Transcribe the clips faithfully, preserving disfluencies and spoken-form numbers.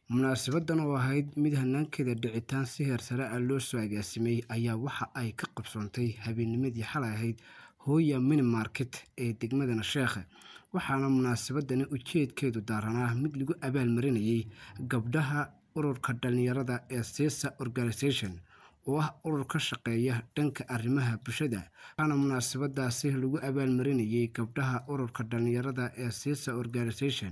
munaasabadan oo ahayd mid hanaankeeda dhicitaan si heer sare ah loo soo agaasimay ayaa waxa ay ka qabsoontay habeennimadii xalay ahayd hooya mini market ee degmada Nasheekh waxaana munaasabadani ujeedkeedu daaranaa mid lagu abaalmarinayay gabdhaha ururka dhalinyarada ee Sesa Organization oo ah urur ka shaqeeya dhanka arrimaha bulshada waxaana munaasabadaasi lagu abaalmarinayay gabdhaha ururka dhalinyarada ee Sesa Organization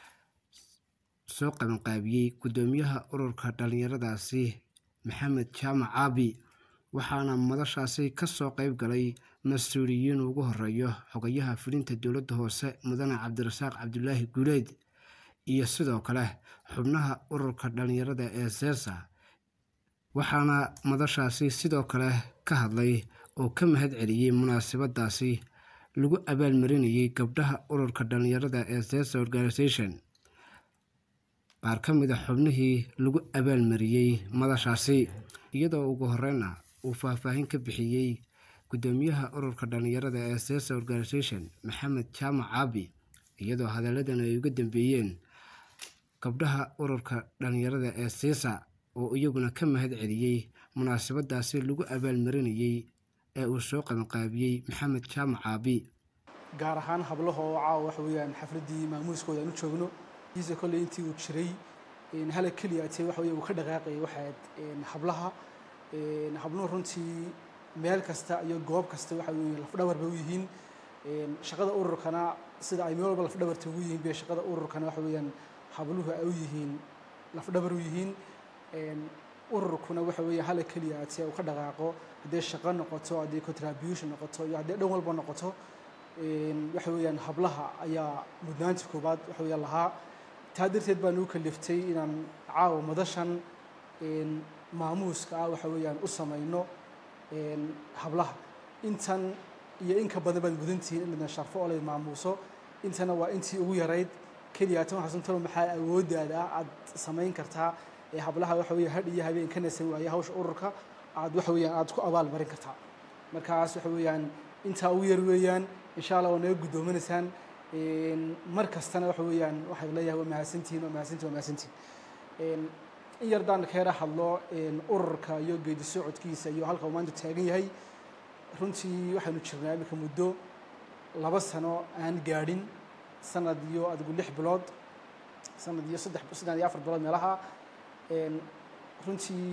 soo qaban qaabiyay gudoomiyaha ururka dhalinyaradaasi Maxamed Jaamac Caabi waxaana madashaasi ka soo qayb galay mas'uuliyiin ugu horeeyo xogayaha fulinta dowladda hoose mudane Cabdirasaaq Cabdullaahi Guuleed iyo sidoo kale xubnaha ururka dhalinyarada ee Sesa waxaana madashaasi sidoo kale ka hadlay oo ka mahad celiyay munaasabadaasi lagu abaalmarinayay gabdhaha ururka dhalinyarada ee Sesa Organization qaar ka mid ah xubnihii lagu abaalmariyay madashaasi iyadoo ugu horeyna uu faahfaahin ka bixiyay gudoomiyaha ururka dhalinyarada ee Sesa Organization Maxamed Jaamac Caabi iyadoo hadalladan ay uga dambeeyeen gabdhaha ururka dhalinyarada ee Sesa oo iyaguna ka mahad celiyay munaasabadaasi lagu abaalmarinayay ee uu soo qaban qaabiyay Maxamed Jaamac Caabi gaar ahaan hablaha oo caawa wax weeyaan xafladii maamuuskooda aanu joogno isoo kale intii uu jiray in hal kaliya ay wax weey uu ka dhaqaaqay waxaad in hablaha in habluhu runtii meel kasta iyo goob kasta waxa weey laf dhawr bay u yihiin in shaqada ururkana sida ay meel walba laf dhawarta ugu yihiin bay shaqada ururkana waxa weeyaan habluhu ay u yihiin laf dhawr u yihiin in ururkuna waxa weey hal kaliya ay uu ka dhaqaaqo haday shaqo noqoto haday contribution noqoto iyo haday dhan walba noqoto in waxa weeyaan hablaha ayaa mudnaanta koobaad waxa weey lahaa taadirteed baan u kaliftay inaan caaw madashan in maamuuska waxa weeyaan u sameeyno in hablaha intan iyo in ka badan baan mudantiin in sharfo oo la maamuuso intana waa intii ugu yarayd kaliya tan waxaan tolo maxay awoodaada aad sameyn kartaa ee hablaha waxa weey had iyo habeen kana san waaya hawsha ururka aad waxa weeyaan aad ku abaal marin kartaa markaas waxa weeyaan inta ugu yar weeyaan insha Allah oo naga gudoominaysan in markastana waxa weeyaan waxa leeyahay waa mahadsantiin waa mahadsantiin waa mahadsantiin in in yardaan ka yara hadlo in ururka iyo geedi socodkiisa iyo halka uu maanta taagan yahay runtii waxaanu jirnaa imika muddo laba sano aan gaadhin sanad iyo adigu lix bilood sanad iyo saddex saddex iyo afar bilood meelaha in runtii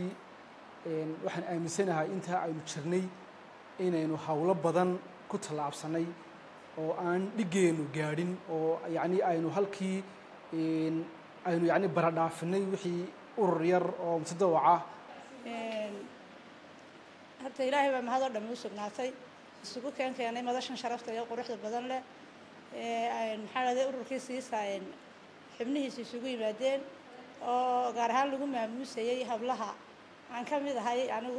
in waxaan aaminsanahay inta aynu jirnay inaynu hawlo badan ku talaabsanay oo aan dhigeenu gaadhin oo yaani aynu halkii in aynu yaani baradhaafinay wixii urur yar oo mutadawaca een hadda ilaahay baa mahad oo dhan u sugnaatay isugu keen keenay madashan sharafta iyo quruxda badan leh ee ay maxalada ururkii siisayeen xubnihiisa isugu yimaadeen oo gaar ahaan lagu maamuusayay hablaha aan ka mid ahay anigu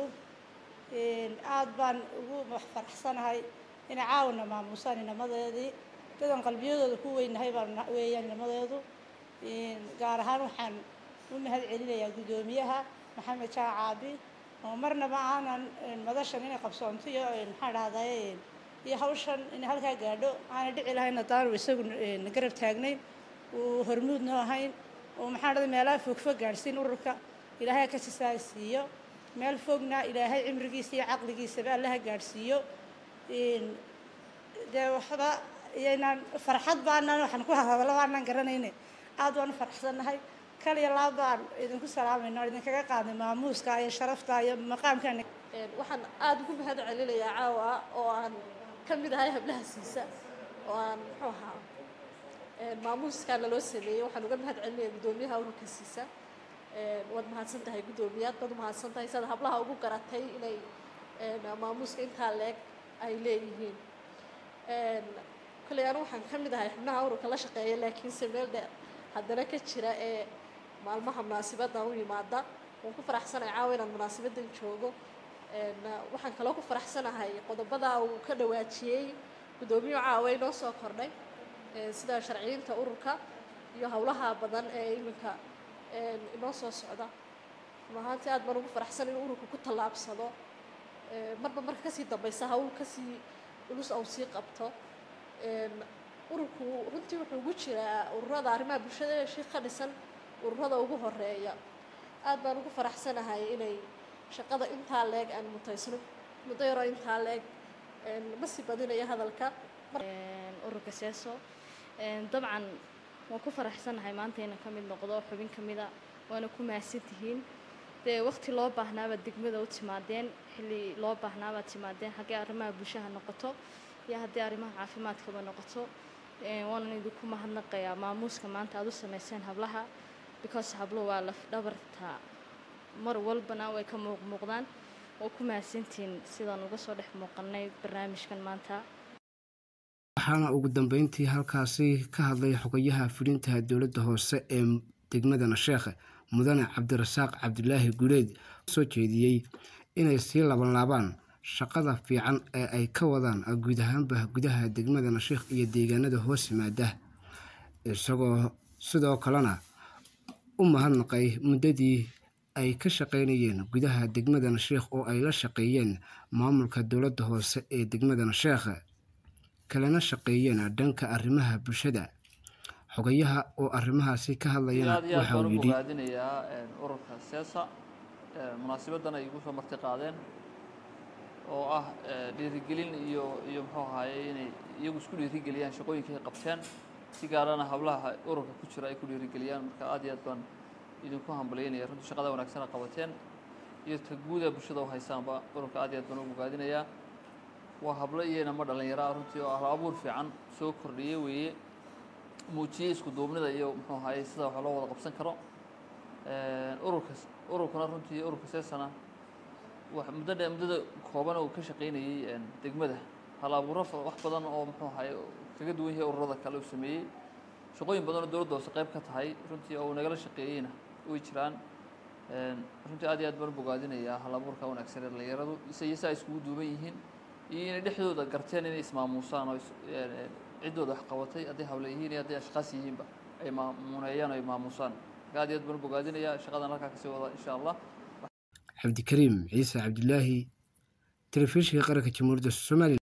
een aad baan ugu faraxsanahay in caawna maamuusan inamadeedii dadan qalbiyadooda ku weynahay baan weeyaan inamadeedu in gaar ahaan waxaan u mahad celinayaa gudoomiyaha Maxamed Jaamac Caabi oo marnaba aanan madashan inay qabsoonto iyo maxaa dhahday iyo hawshan in halka gaadho aan dhici lahayn daan isagu garab taagnay oo hormuudna ahayn oo maxaa dhahday meelaha fog fog gaarsiin ururka ilaahay ka sisaasiyo meel fogna ilaahay cimrigiisa iyo aqligiisa ba Allah gaarsiiyo in de waxba inaan farxad baan waxaan ku hadalno aan garanaynay aad waan faraxsanahay kaliya laabaan idinku salaamayno idinkaga qaadnay maamuuska iyo sharafta iyo maqaamkan een waxaan aad ugu mahad celinayaa caawa oo aan ka mid ahay hablaha siisa oo aan muxuu ahaa een maamuuska loo sameeyay waxaan uga mahad celinayaa gudoomiyaha ururka siisa een wad mahadsan tahay gudoomiyaha dad mahadsan tahay sida hablaha ugu garatay inay een maamuuska inta leeg ay leeyihiin een kaliya waxaan ka mid ahay xubnaha ururka la shaqeeya laakiin sameel dheer haddana ka jira ee maalmaha munaasabada u yimaada oo ku faraxsanahay caawa inaan munaasabadan joogo een waxaan kale ku faraxsanahay qodobada uu ka dhawaajiyay gudoomiyaha caawa inoo soo kordhay ee sida sharciyeynta ururka iyo hawlaha badan ee iminka een inoo soo socda maanta aad baan ugu faraxsan in ururku ku talaabsado ee marba marka ka sii dambaysa hawl ka sii ulus aw sii qabto een ururku runtii wuxuu ugu jiraa ururada arrimaha bulshada ee shaqo dhisan ururada ugu horeeya aad baan ugu faraxsanahay inay shaqada intaa leeg aan mutaysno muddo yaroo intaa leeg ma sii badinaya hadalka ururka seeso dabcan waan ku faraxsanahay maanta inaan ka mid noqdo xubin ka mid a waana ku mahadsan tihiin dee waqti loo baahnaaba degmada u timaadeen xilli loo baahnaaba timaadeen haddii arrimaha bulshada noqoto iyo haddii arrimaha caafimaadkaba noqoto waanan idinku mahadnaqayaa maamuuska maanta aad u samayseen hablaha because hablo waa laf dhabarta mar walbana way ka muuqmuuqdaan oo ku mahadsantihiin sidaan uga soo dhex muuqanay barnaamijkan maanta. waxaana ugu dambeyntii halkaasi ka hadlay xogayaha fulinta dowladda hoose ee degmada Nasheekh mudane Cabdirasaaq Cabdulaahi Guuleed soo jeediyay inay sii laban laabaan shaqada fiican ee ay ka wadaan guud ahaanba gudaha degmada Nasheekh iyo deegaanada hoos yimaada isagoo sidoo kalena u mahadnaqay muddadii ay ka shaqeynayeen gudaha degmada Nasheekh oo ay la shaqeeyeen maamulka dowladda hoose ee degmada Nasheekh kalena shaqeeyeen dhanka arrimaha bulshada. xogayaha oo arrimahaasi ka hadlayana waxa uu yidhi ururka seesa munaasabaddan ay ugu soo marti qaadeen oo ah dhiirigelin iyo iyo muxuu ahaayey inay iyagu isku dhiirigeliyaan shaqooyinka ay qabteen si gaarana hablaha ururka ku jira ay ku dhiirigeliyaan marka aad iyo aad baan idinku hambalyeynaya runtii shaqada wanaagsan ay qabateen iyo ta guud ee bulshada u haysaanba ururka aad iyo aad baan ugu bogaadinayaa waa hablo iyana ma dhalinyaro runtii oo hal abuur fiican soo kordhiyay weeye muujiyay isku duubnida iyo muxuu ahaayey sida wax loo wada qabsan karo ururka ururkuna runtii ururka seesana wax muddada muddada kooban oo ka shaqeynayay degmada hal abuuro wax badan oo muxuu ahaayey kaga duwan yahay ururada kale uu sameeyay shaqooyin badan oo dowladda hoose qayb ka tahay runtii oo nagala shaqeeyayna way jiraan runtii aad iyo aad baan bogaadinayaa hal abuurka wanaagsan ee dhalinyaradu isaysa iskugu duuban yihiin iyo inay dhexdooda garteen inay ismaamuusaan oo ciddooda wax qabatay haddii hawle yihiin iyo haddii ashqaas yihiinba ay maamuneeyaan oo ay maamuusaan aad iyo aad baan bogaadinayaa shaqadan halkaa kasii wada insha allah. cabdikariim ciise cabdulaahi telefishinka qaranka jamhuuriyadda Soomaaliya.